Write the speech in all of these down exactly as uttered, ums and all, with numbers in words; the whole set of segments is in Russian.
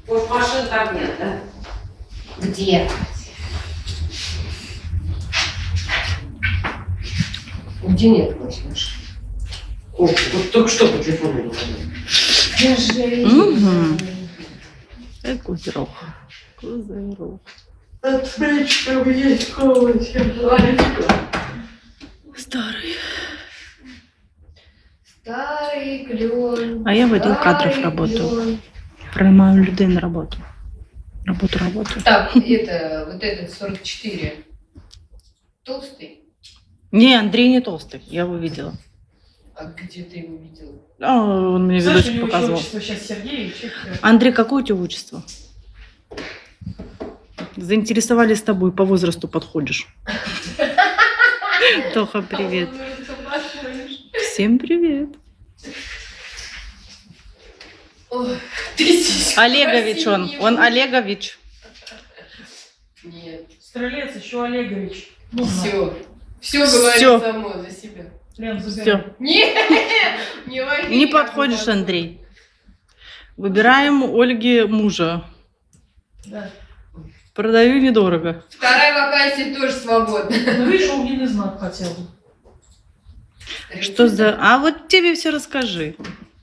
Вот машин там нет, да? Где? Где нет машин? О, вот только что по телефону не Угу. Это козерог. Козерог. От смычков есть колочка. Старый. Старый клен. А я в отдел кадров работаю. Принимаю людей на работу. Работу, работу. Так, это, вот этот сорок четыре. Толстый? Не, Андрей не толстый. Я его видела. А где ты его видела? А, он мне Знаешь, у видосик него показывал. еще отчество сейчас Сергеевич. Андрей, какое у тебя отчество? Заинтересовались тобой, по возрасту подходишь. Тоха, привет. Всем привет. Ой, тысяча Олегович он. Он Олегович. Нет. Стрелец, еще Олегович. Все. Все говорит Всё. само за себя. Прям Все. забирай. Нет, не вари, Не как подходишь, угодно. Андрей. Выбираем Ольге мужа. Да. Продаю недорого. Вторая вакансия тоже свободна. Ну, видишь, огненный знак хотел бы. Что за... А вот тебе все расскажи.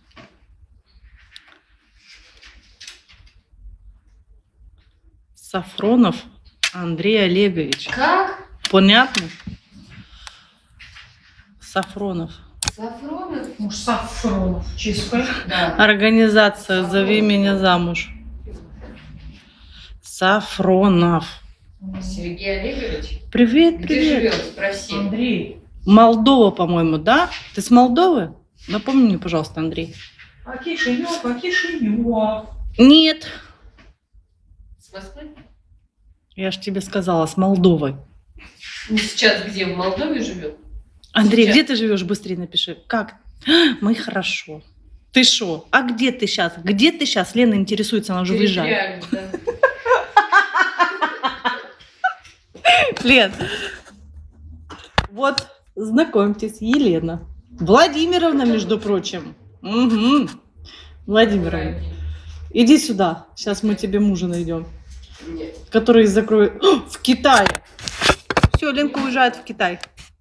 Сафронов Андрей Олегович. Как? Понятно? Сафронов. Сафронов? Муж Сафронов. Чистый. Да. Организация «Зови меня замуж». Сафронов. Сергей Олегович? Привет, Где привет. живет? Спроси. Андрей. Молдова, по-моему, да? Ты с Молдовы? Напомни мне, пожалуйста, Андрей. А Кишинев, а Кишинев. Нет. С Москвы? Я ж тебе сказала, с Молдовой. Ну, сейчас где? В Молдове живет? Андрей, Сейчас. где ты живешь? Быстрее напиши. Как? Мы хорошо. Ты шо? А где ты сейчас? Где ты сейчас? Лена интересуется, она уже выезжает. Территориально, да. Лен, вот, знакомьтесь, Елена. Владимировна, между прочим. Угу. Владимировна, иди сюда. Сейчас мы тебе мужа найдем, Нет. который закроет... О, в Китае. Все, Ленка уезжает в Китай.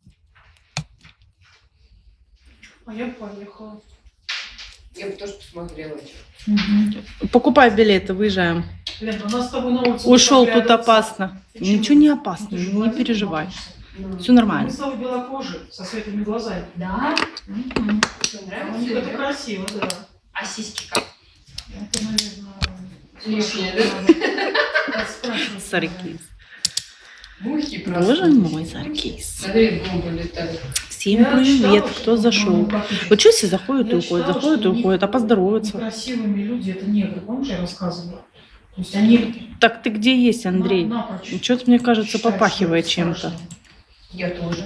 А я поехала. Я бы тоже посмотрела. Угу. Покупай билеты, выезжаем. Лен, у нас с тобой на улице. Ушел будет тут оглядываться. опасно. Почему? Ничего не Ну, опасно, ты же не блондин, переживай. помнишься. Ну. Все Мы нормально. с тобой белокожие, со светлыми глазами. Да? Мгм. Что, У нравится? них это да? красиво, да. А сиськи как? Это, наверное, Лишнее, да? Спрашивать Саркис. Мухи просто. Боже мой, Саркис. Смотри, бомбы летают. Всем привет, кто зашел. Вот что все заходят и уходят, заходят и уходят, а поздороваются. Красивыми люди, это негры, помнишь, я рассказывала? То есть они... Так ты где есть, Андрей? на- напрочь Что-то, мне кажется, считают, попахивает что чем-то. страшно. Я тоже.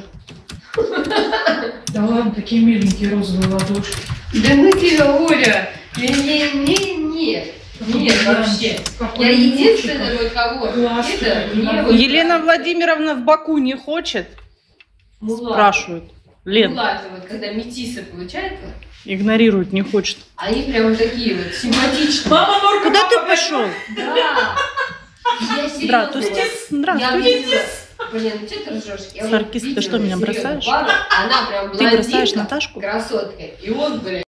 Да ладно, такие миленькие розовые ладошки. Да ну тебя, Оля! Не, не, не, нет. Нет, вообще. Какой Я мальчик. единственная, вот кого Классный. это не вот Елена Владимировна в Баку не хочет? мулаты. Спрашивают. Лен, Мулаты, вот когда метисы получают, игнорирует, не хочет. они прям такие вот симпатичные. Мама, Норка, Куда ты папа, пошел? Да. Я серьезно. Здравствуйте. Я Здравствуйте. видела. Блин, ну что ты ржешь? Я вот Саркис, ты видела что, меня серьезно бросаешь? пару, она прям Ты бросаешь блондинка, Наташку? красотка. И он, блин,